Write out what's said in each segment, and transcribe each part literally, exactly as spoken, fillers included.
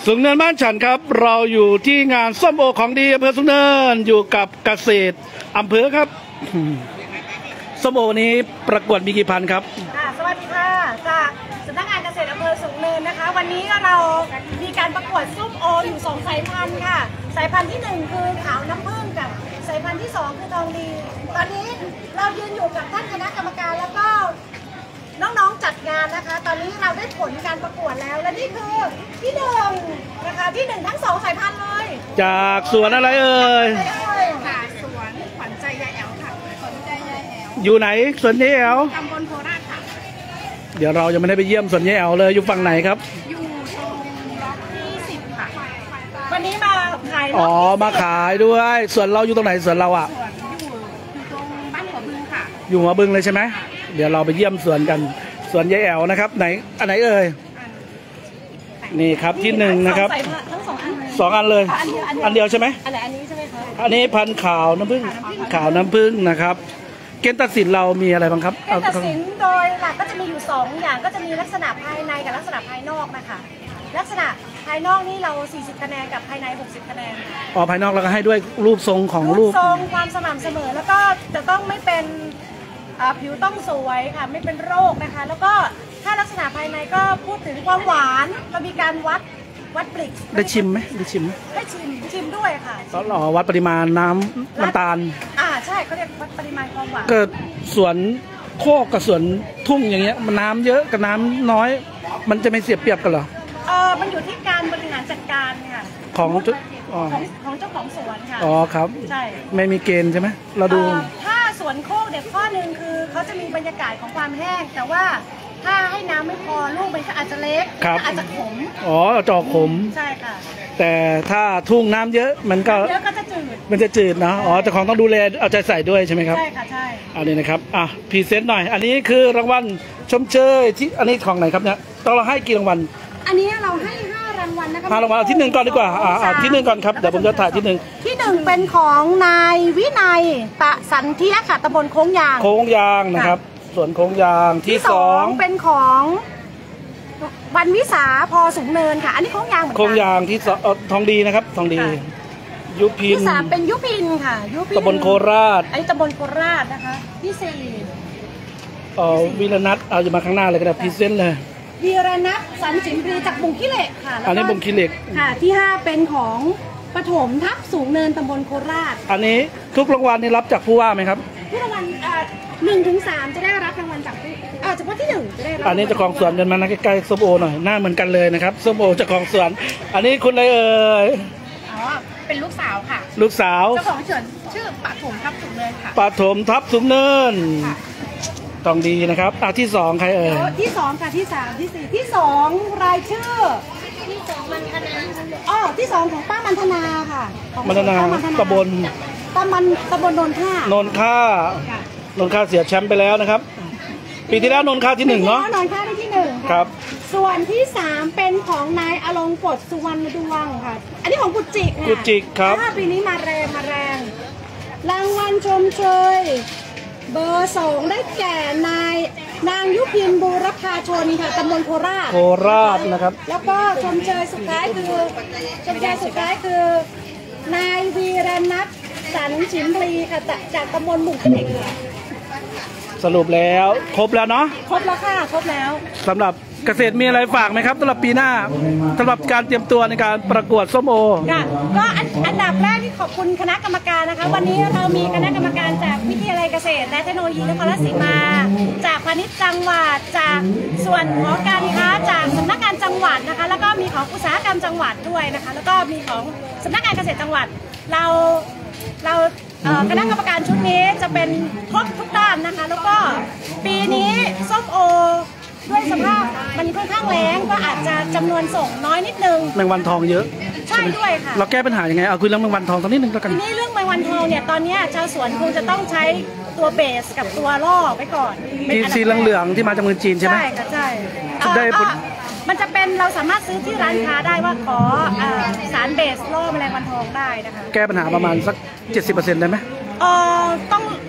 สูงเนินบ้านฉันครับเราอยู่ที่งานส้มโอของดีอำเภอสูงเนินอยู่กับเกษตรอำเภอครับส้มโอนี้ประกวดมีกี่พันครับค่ะสวัสดีค่ะจากสำนักงานเกษตรอำเภอสูงเนินนะคะวันนี้เรามีการประกวดส้มโออยู่สองสายพันธุ์ค่ะสายพันธุ์ที่หนึ่งคือขาวน้ำผึ้งกับสายพันธุ์ที่สองคือทองดีตอนนี้เรายืนอยู่กับท่านคณะกรรมการแล้วก็น้องๆจัดงานนะคะตอนนี้เราได้ผลการประกวดแล้วและนี่คือที่หนึ่งนะคะที่หนึ่งทั้งสองสายพันธุ์เลยจากสวนอะไรเอ่ยค่ะสวนขวัญใจยายแอลค่ะขวัญใจยายแอลอยู่ไหนสวนยายแอลตำบลโคราชค่ะเดี๋ยวเรายังไม่ได้ไปเยี่ยมสวนยายแอลเลยอยู่ฝั่งไหนครับอยู่ตรงล็อกที่สิบค่ะวันนี้มาขายอ๋อมาขายด้วยสวนเราอยู่ตรงไหนสวนเราอ่ะอยู่ตรงบ้านหัวบึงค่ะอยู่หัวบึงเลยใช่ไหมเดี๋ยวเราไปเยี่ยมสวนกันสวนยายแอลนะครับไหนอันไหนเอ่ยนี่ครับที่หนึ่งนะครับสองอันเลยอันเดียวใช่ไหมอันไหนอันนี้ใช่ไหมคะอันนี้พันขาวน้ำผึ้งขาวน้ำผึ้งนะครับเกณฑ์ตัดสินเรามีอะไรบ้างครับเกณฑ์ตัดสินโดยหลักก็จะมีอยู่สองอย่างก็จะมีลักษณะภายในกับลักษณะภายนอกนะคะลักษณะภายนอกนี่เราสี่สิบคะแนนกับภายในหกสิบคะแนนอ๋อภายนอกเราก็ให้ด้วยรูปทรงของรูปทรงความสม่ำเสมอแล้วก็จะต้องไม่เป็นผิวต้องสวยค่ะไม่เป็นโรคนะคะแล้วก็ถ้าลักษณะภายในก็พูดถึงความหวานเรามีการวัดวัดปริกได้ชิมไหมได้ชิมได้ชิมชิมด้วยค่ะตอนหล่อวัดปริมาณน้ำน้ำตาลอ่าใช่เขาเรียกวัดปริมาณความหวานเกิดสวนโคกกับสวนทุ่งอย่างเงี้ยมันน้ำเยอะกับน้ำน้อยมันจะไม่เสียเปรียบกันเหรอเออมันอยู่ที่การบริหารจัดการค่ะของของของเจ้าของสวนค่ะอ๋อครับใช่ไม่มีเกณฑ์ใช่ไหมเราดูถ้าสวนโคกเนี่ยข้อหนึ่งคือเขาจะมีบรรยากาศของความแห้งแต่ว่าถ้าให้น้ำไม่พอลูกมันก็อาจจะเล็กอาจจะขมอ๋อจอกขมใช่ค่ะแต่ถ้าทุ่งน้ำเยอะมันก็เยอะก็จะจืดมันจะจืดนะอ๋อเจ้าของต้องดูแลเอาใจใส่ด้วยใช่ไหมครับใช่ค่ะใช่อันนี้นะครับอ่ะพรีเซนต์หน่อยอันนี้คือรางวัลชมเชยที่อันนี้ของไหนครับเนี่ยต้องเราให้กี่รางวัลอันนี้เราให้ห้ารางวัลนะคะห้ารางวัลที่หนึ่งก่อนดีกว่าอ่าที่หนึ่งก่อนครับเดี๋ยวผมจะถ่ายที่หนึ่งที่หนึ่งเป็นของนายวินัยตะสันเทียค่ะตำบลโค้งยางโค้งยางนะครับส่วนโค้งยางที่สองเป็นของวันวิสาพอสูงเนินค่ะอันนี้โค้งยางเหมือนกันโค้งยางที่สองทองดีนะครับทองดียุพินที่สามเป็นยุพินค่ะยุพินตำบลโคราชอันนี้ตำบลโคราชนะคะที่สี่เอ่อวีรนัทเอาอยู่มาข้างหน้าเลยก็ได้พรีเซนต์เลยวีรนัทสันจิมพลีจากบุงขี้เหล็กค่ะอันนี้บุงขี้เหล็กค่ะที่ห้าเป็นของปฐมทับสูงเนินตำบลโคราชอันนี้ทุกรางวัลนี่รับจากผู้ว่าไหมครับทุกรางวัลหนึ่งถึงสามจะได้รับรางวัลจากผู้อ่าเฉพาะที่หนึ่งจะได้รับอันนี้เจ้าของสวนเดินมาใกล้ๆส้มโอหน่อยหน้าเหมือนกันเลยนะครับส้มโอเจ้าของสวนอันนี้คุณอะไรเอ่ยอ๋อเป็นลูกสาวค่ะลูกสาวเจ้าของสวนชื่อปฐมทับสูงเนินค่ะปฐมทับสูงเนินทองดีนะครับอ่ะที่สองใครเอ่ยที่สองค่ะที่สามที่สี่ที่สองรายชื่อที่สองมันธนาอ๋อที่สองของป้ามันธนาค่ะมันธนาตำบลตำบลตำบลนนท่านนท่านนท่าเสียแชมป์ไปแล้วนะครับปีที่แล้วนนท่าที่หนึ่งเนาะนนท่าได้ที่หนึ่งครับส่วนที่สามเป็นของนายอลงกฎสุวรรณดวงค่ะอันนี้ของกุจิกค่ะกุจิกครับปีนี้มาแรงมาแรงรางวัลชมเชยเบอร์สองได้แก่นายนางยุพินบูรพาชนค่ะตำบลโคราชโคราชนะครับแล้วก็ชมเชยสุดท้ายคือชมเชยสุดท้ายคือนายวีรนัทสันฉิมพลีค่ะจากตำบลบุงขี้เหล็กสรุปแล้วครบแล้วเนาะครบแล้วค่ะครบแล้วสำหรับเกษตรมีอะไรฝากไหมครับสำหรับปีหน้าสำหรับการเตรียมตัวในการประกวดส้มโอค่ะก็อันดับแรกที่ขอบคุณคณะกรรมการนะคะวันนี้เรามีคณะกรรมการจากวิทยาลัยเกษตรและเทคโนโลยีนครราชสีมาจากพาณิชย์จังหวัดจากส่วนของการค้าจากสำนักงานจังหวัดนะคะแล้วก็มีของอุตสาหกรรมจังหวัดด้วยนะคะแล้วก็มีของสำนักงานเกษตรจังหวัดเราเราคณะกรรมการชุดนี้จะเป็นครบทุกด้านนะคะแล้วก็ปีนี้ส้มโอด้วยสภาพมันค่อนข้างแรงก็อาจจะจำนวนส่งน้อยนิดนึงแมงวันทองเยอะใช่ด้วยค่ะเราแก้ปัญหายังไงเอาคุยเรื่องแมงวันทองตอนนี้นึงแล้วกันทีนี้เรื่องแมงวันทองเนี่ยตอนนี้ชาวสวนคงจะต้องใช้ตัวเบสกับตัวล่อไว้ก่อนที่สีเหลืองๆที่มาจากเมืองจีนใช่ไหมใช่ค่ะใช่ได้มันจะเป็นเราสามารถซื้อที่ร้านค้าได้ว่าขอสารเบสล่อแมลงวันทองได้นะคะแก้ปัญหาประมาณสัก เจ็ดสิบเปอร์เซ็นต์ ได้ไหมเออต้องถ้า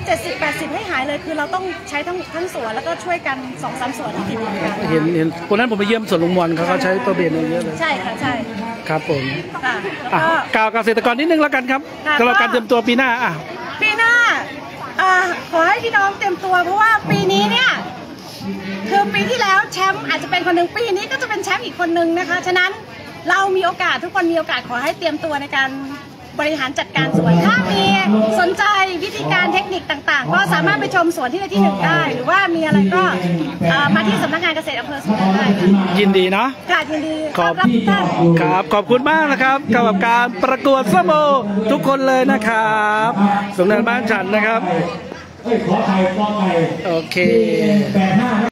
เจ็ดสิบแปดสิบให้หายเลยคือเราต้องใช้ทั้งทั้งสวนแล้วก็ช่วยกันสองสามสวนที่ติดต่อกันเห็นเห็นคนนั้นผมไปเยี่ยมสวนลุงมวลเขาก็ใช้ตัวเบนเยอะเลยใช่ค่ะใช่ครับผมค่ะอ่ะก็กล่าวกับเกษตรกรนิดนึงแล้วกันครับค่ะสำหรับการเตรียมตัวปีหน้าอ่ะปีหน้าอ่าขอให้พี่น้องเตรียมตัวเพราะว่าปีนี้เนี่ยคือปีที่แล้วแชมป์อาจจะเป็นคนหนึ่งปีนี้ก็จะเป็นแชมป์อีกคนหนึ่งนะคะฉะนั้นเรามีโอกาสทุกคนมีโอกาสขอให้เตรียมตัวในการบริหารจัดการสวนถ้ามีสนใจวิธีการเทคนิคต่างๆ ก็สามารถไปชมสวนที่ได้ที่หนึ่งได้ หรือว่ามีอะไรก็เอ่อมาที่สำนักงานเกษตรอำเภอสุพรรณได้ค่ะยินดีเนาะค่ะยินดีขอบต้อนรับทุกท่านครับขอบคุณมากนะครับกับการประกวดส้มโอทุกคนเลยนะครับสมเด็จบ้านฉันนะครับเอ้ยขอไทยขอไทยโอเคแปดห้า